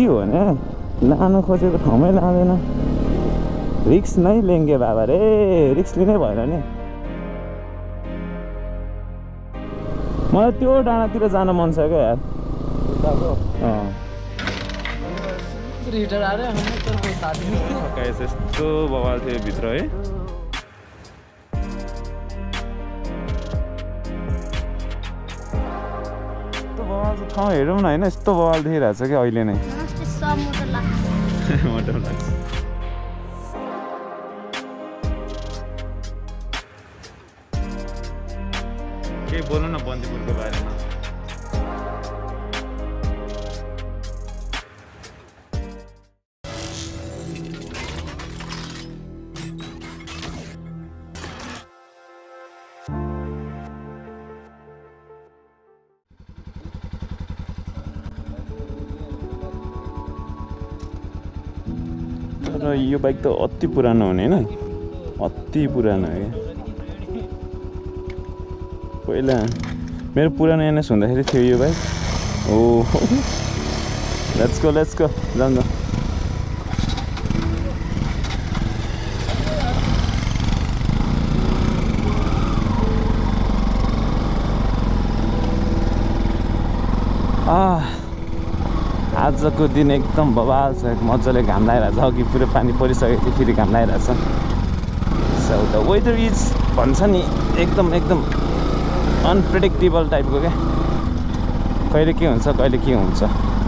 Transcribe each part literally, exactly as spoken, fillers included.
के हो भने लानु खोजेको ठाउँमै लाँदैन रिक्स नै लेङ्गे बाबा रे रिक्स लिनै भएन नि मलाई त्यो डाँडातिर जान मन छ क्या यार यस्तो बवाल थियो भित्र है यस्तो बवाल ठाउँ हेरौँ न होइन यस्तो बवाल देखिरहेको छ क्या अहिले नै sommotovlogs के बोल्नु न बन्दीपुरको बारेमा तर यो बाइक त अति पुरानो हुने होइन अति पुरानो है पहिला मेरो पुरानो एनएस हुँदाखेरि थियो यो बाइक ओ लेट्स गो लेट्स गो जाऊँ न आजको दिन एकदम बवाल छ मजाले घाम लागिरहेछ अघि पुरै पानी परिसकेको थियो फेरि घाम लागिरहेछ सो द वेदर इज भन्छ नि एकदम एकदम अनप्रेडिक्टेबल टाइपको क्या कहिले के हुन्छ कहिले के हुन्छ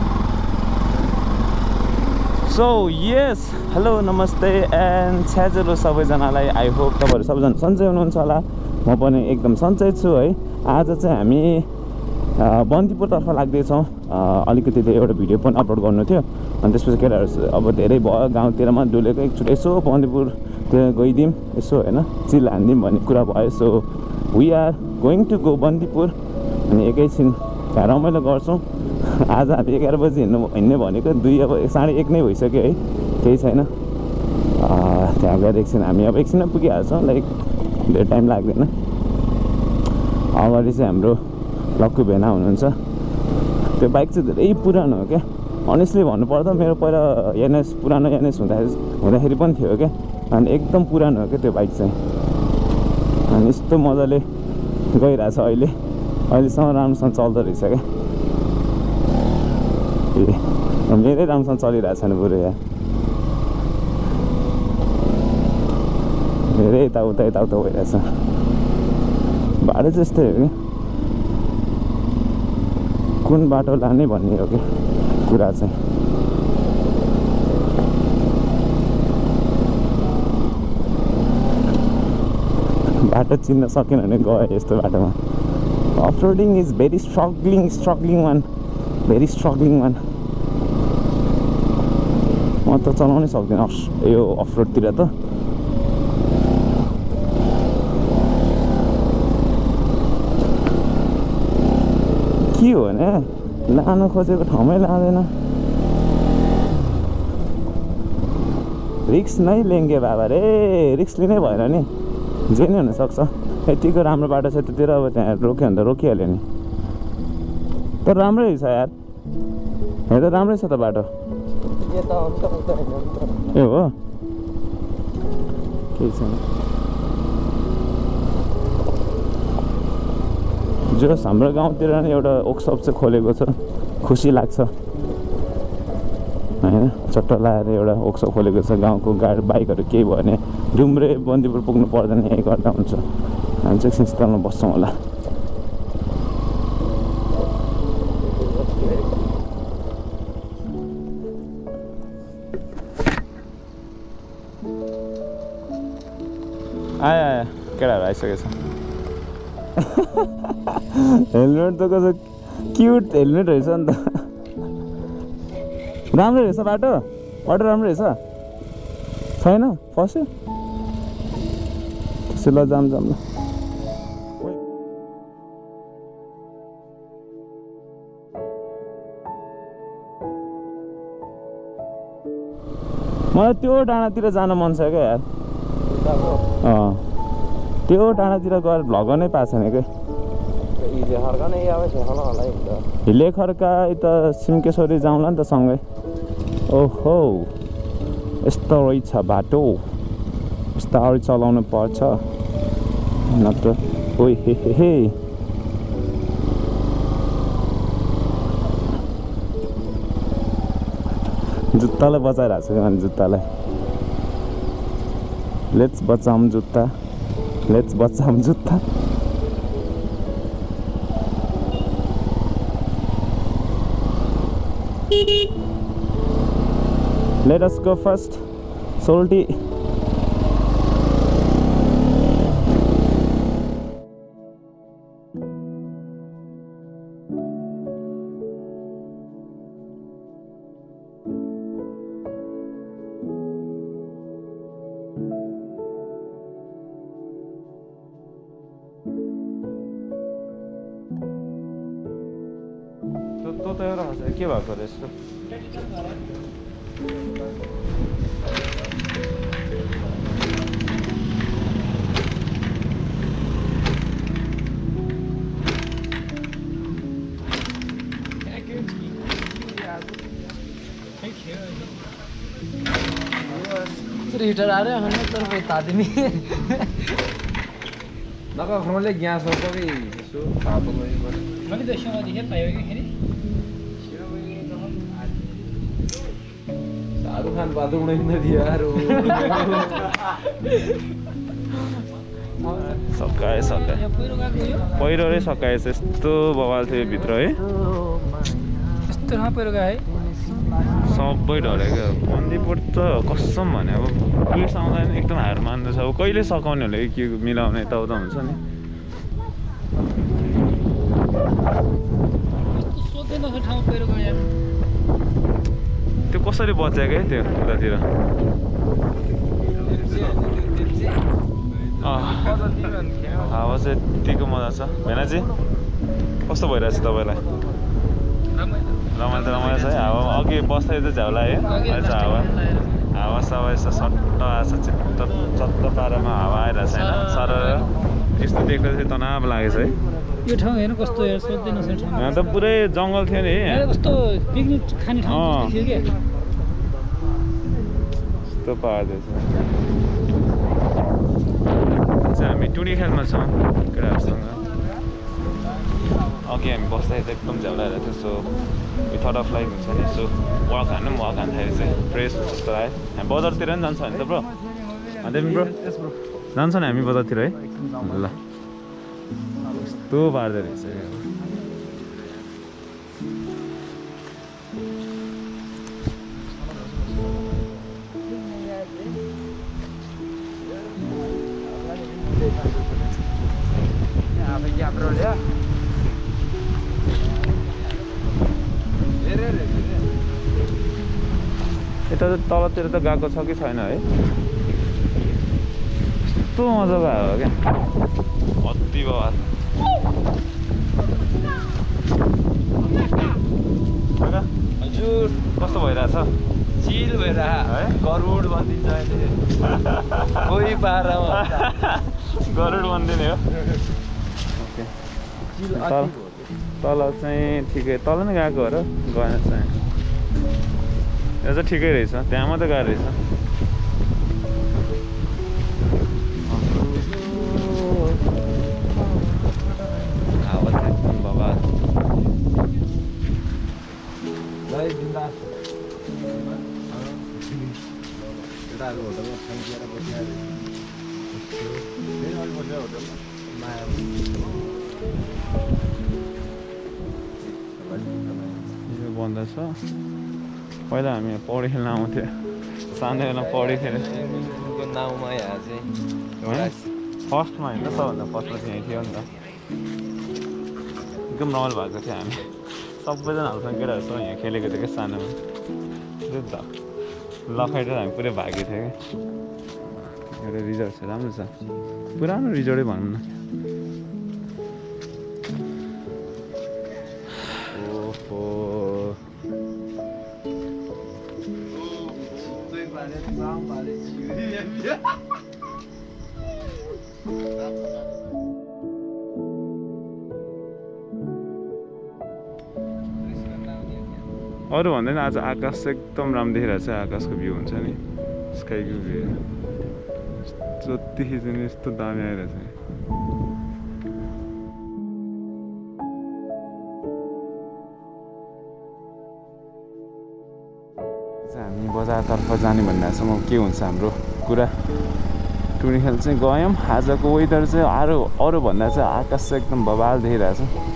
सो यस हेलो नमस्ते एन्ड छ्याजेलो सबैजनालाई आई होप तपाईँहरू सबैजना सन्चै हुनुहुन्छ होला म पनि एकदम सन्चै छु है आज चाहिँ हामी बन्दीपुरतर्फ लाग्दैछौँ अलिकति त्यो एउटा भिडियो पनि अपलोड गर्नु थियो अनि त्यसपछि केटाहरू अब धेरै भयो गाउँतिरमा डुलेको एकचोटि यसो बन्दीपुरतिर गइदिउँ यसो होइन चिल हानिदिउँ भन्ने कुरा भयो so we are going to go Bandipur अनि एकैछिन त्यहाँ रमाइलो गर्छौँ आज हामी एघार बजी हिँड्नु हिँड्ने भनेको दुई अब साढे एक नै भइसक्यो है केही छैन त्यहाँ गएर एकछिन हामी अब एकछिनमा पुगिहाल्छौँ लाइक धेरै टाइम लाग्दैन अगाडि चाहिँ हाम्रो लक्कु भेना हुनुहुन्छ त्यो बाइक चाहिँ धेरै पुरानो हो क्या अनेस्टली भन्नुपर्दा मेरो पहिला एनएस पुरानो एनएस हुँदाखेरि हुँदाखेरि पनि थियो क्या अनि एकदम पुरानो हो क्या त्यो बाइक चाहिँ अनि यस्तो मजाले गइरहेछ अहिले अहिलेसम्म राम्रोसँग चल्दो रहेछ क्या ए धेरै राम्रोसँग चलिरहेछ नि बरु यहाँ धेरै यताउता यताउता भइरहेछ बाटो चाहिँ यस्तै हो क्या कुन बाटो लाने भन्ने हो कि कुरा चाहिँ बाटो चिन्न सकेन भने गयो यस्तो बाटोमा off roading is very struggling struggling one very struggling one म त चलाउनै सक्दिनँ यो अफ रोडतिर त के हो भने लानु खोजेको ठाउँमै लाँदैन रिक्स नै लेङ्गे बाबा रे रिक्स लिनै भएन नि जे नै हुनसक्छ यतिको राम्रो बाटो छ त्यतिर अब त्यहाँ रोक्यो भने त रोकिहाल्यो नि तर राम्रै रहेछ यार हेर्दा राम्रै छ त बाटो ए हो केही छैन जोस् हाम्रो गाउँतिर नि एउटा वर्कसप चाहिँ खोलेको छ खुसी लाग्छ होइन चट्ट लाएर एउटा वर्कसप खोलेको छ गाउँको गाडी बाइकहरू केही भयो भने डुम्रे बन्दीपुर पुग्नु पर्दैन यहीँ गर्दा हुन्छ हामी चाहिँ एकछिन स्थलमा बस्छौँ होला आयो आयो केटाहरू आइसकेछ हेलमेट त कस्तो क्युट हेलमेट रहेछ नि त राम्रो रहेछ बाटो बाटो राम्रो रहेछ छैन फस्यो ल जाम जाम ल मलाई त्यो डाँडातिर जान मन छ क्या यार अँ त्यो डाँडातिर गएर भ्लग नै पाएको छैन क्या हिले खर्का यता सिमकेश्वरी जाउँला नि त सँगै ओहो यस्तो रहेछ बाटो बिस्तारै चलाउनु पर्छ नत्र ओइ हे हे हे जुत्तालाई बचाइरहेको छु अनि जुत्तालाई लेट्स बचाऊँ जुत्ता लेट्स बचाऊँ जुत्ता Let us go first. Salty. तो तो एउटा हँस के भएको रहेछ हीटर आ रहे हैं तर बता आदमी नका खमले ग्यास हो कभी सो पापो गई बस मैले दशमा देखे पायो कि खेरी शाहरुख खान बादु उडाइन दियो यार सकाए सकाए पहिरो रे सकाए यस्तो बवाल थियो भित्र है यस्तो कहाँ पहिरो गयो है सबै ढलेको बन्दीपुर त कसम भने अब पुलिस आउँदा नि एकदम हार मान्दछ अब कहिले सकाउने होला के मिलाउने यताउता हुन्छ नि त्यो कसरी बचाएको है त्यो उतातिर हावा चाहिँ यत्तिको मजा छ भेनाजी कस्तो भइरहेछ तपाईँलाई रमाइलो त रमाइलो छ है हावा अघि बस्दै चाहिँ झ्याउला है अहिले चाहिँ हावा हावा सबै यस्तो सट्ट आएको छ चित्त चत्त पारामा हावा आइरहेको छ होइन सर यस्तो देख्दा चाहिँ तनाव लागेको छ है यो ठाउँ हेर्नु कस्तो यार सोध्दै नसक्ने ठाउँ यहाँ त पुरै जङ्गल थियो नि कस्तो पिकनिक खाने ठाउँ थियो के यस्तो पार्दैछ चाहिँ हामी टुडी खेलमा छौँ केटाहरूसँग अघि हामी बस्दा चाहिँ एकदम झ्याउलाइरहेको थियो सो थर्ड अफ लाइक हुन्छ नि सो वाक हान्नु वाक हान्दाखेरि चाहिँ फ्रेस जस्तो आयो हामी बजारतिर पनि जान्छ होइन त ब्रो अन्त ब्रो जान्छ नि हामी बजारतिर है ल यस्तो पार्दो रहेछ यता तलतिर त गएको छ कि छैन है यस्तो मजाको आयो क्या अति बवाल हजुर कस्तो भइरहेछ चिल भइरहेछ है गरुड भनिदिन्छ अहिले कोही पारामा गरुड भनिदिने हो तल तल चाहिँ ठिकै तल नै गएको हो र गएन चाहिँ यो चाहिँ ठिकै रहेछ त्यहाँ मात्रै गएको रहेछ हावा चाहिँ एकदम बवाल यो बन्द छ पहिला हामी पौडी खेल्न आउँथ्यो सानो बेला पौडी खेल्यो नाउँमा यहाँ चाहिँ फर्स्टमा होइन सबभन्दा फर्स्टमा चाहिँ यहीँ थियो नि त एकदम रमाइलो भएको थियो हामी सबैजना हालसँग केटाहरूसँग यहाँ खेलेको थियो क्या सानोमा त्यो त लखाइटर हामी पुरै भागेको थियो क्या एउटा रिजोर्ट छ राम्रो छ पुरानो रिजोर्टै भनौँ न ओहो अरू भन्दैन आज आकाश चाहिँ एकदम राम्रो देखिरहेको छ आकाशको भ्यू हुन्छ नि स्काईको भ्यू जति खिच्यो नि यस्तो दामी आइरहेछ हामी बजारतर्फ जाने भनिरहेछौँ के हुन्छ हाम्रो कुरा टुरी खेल चाहिँ गयौँ आजको वेदर चाहिँ अरू अरू भन्दा चाहिँ आकाश चाहिँ एकदम बवाल देखिरहेछ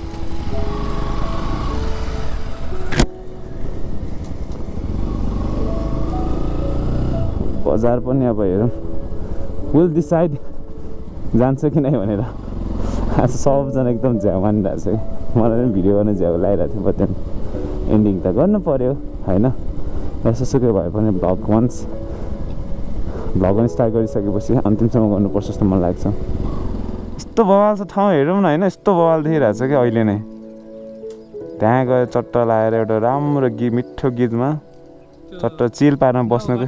बजार पनि अब हेरौँ विल डिसाइड जान्छ कि नै भनेर आज सबजना एकदम झ्याउ मानिरहेको छ मलाई पनि भिडियो गर्न झ्याउ लगाइरहेको थियो बट एन्डिङ त गर्नु पर्यो होइन जसोसुकै भए पनि भ्लग वन्स भ्लग पनि स्टार्ट गरिसकेपछि अन्तिमसम्म गर्नुपर्छ जस्तो मलाई लाग्छ यस्तो बवाल छ ठाउँ हेरौँ न होइन यस्तो बवाल देखिरहेको छ कि अहिले नै त्यहाँ गएर चट्ट लगाएर एउटा राम्रो गीत मिठो गीतमा चट्ट चिल पारमा बस्नुको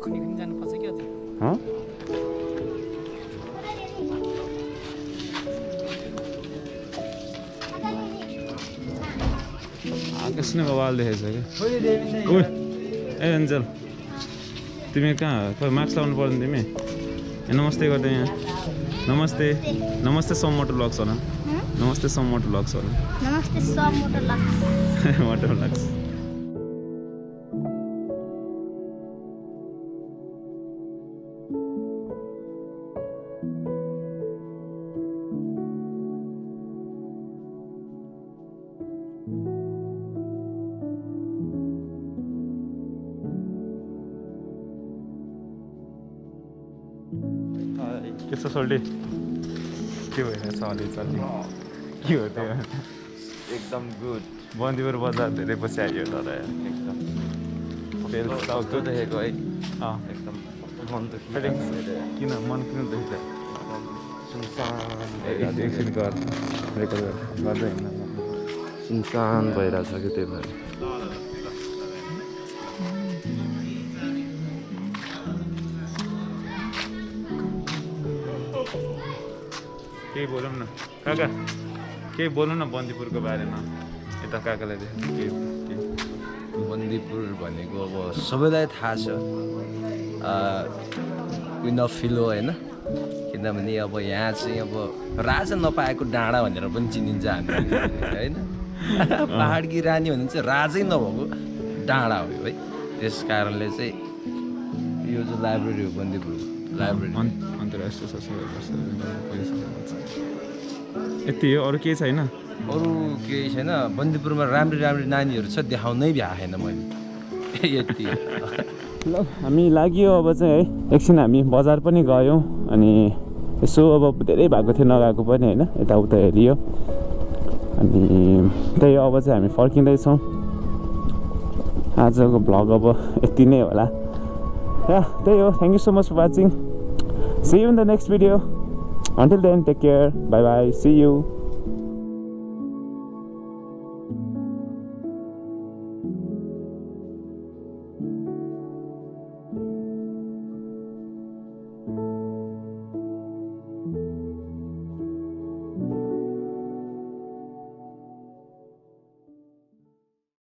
आकाश नै बवाल देखेछ कि ओ ए एन्जल तिमी कहाँ खोइ मास्क लाउनु पर्दैन तिमी ए नमस्ते गर्दै यहाँ नमस्ते नमस्ते sommotovlogs होला नमस्ते sommotovlogs होला नमस्ते sommotovlogs sommotovlogs के छ सोल्टी के भइरहेछ अलि चल्ली के हो त्यो एकदम गुड बन्दीपुर बजार धेरै पछि आइयो तर एकदम बेल साउथ देखेको है अँ एकदम मन त किन मन किन दुख्छ सुनसान एकछिन गर रेकर्ड गर्दै हिँड्न सुनसान भइरहेछ कि त्यही भएर केही बोलौँ न काका केही बोलौँ न बन्दीपुरको बारेमा यता काकालाई देख्नु बन्दीपुर भनेको अब सबैलाई थाहा छ क्विन अफ फिलो होइन किनभने अब यहाँ चाहिँ अब राजा नपाएको डाँडा भनेर पनि चिनिन्छ हामी होइन पहाडकी रानी भने चाहिँ राजै नभएको डाँडा हो है त्यस कारणले चाहिँ यो चाहिँ लाइब्रेरी हो बन्दीपुरको लाइब्रेरी अन्तर्राष्ट्रिय यति हो अरू केही छैन अरू केही छैन बन्दीपुरमा राम्री राम्री नानीहरू छ देखाउनै भ्याएन मैले यति ल हामी लाग्यो अब चाहिँ है एकछिन हामी बजार पनि गयौँ अनि यसो अब धेरै भएको थियो नगएको पनि होइन यताउता हेरियो अनि त्यही अब चाहिँ हामी फर्किँदैछौँ आजको भ्लग अब यति नै होला या त्यही हो thank you so much for watching see you in the next video until then take care bye bye see you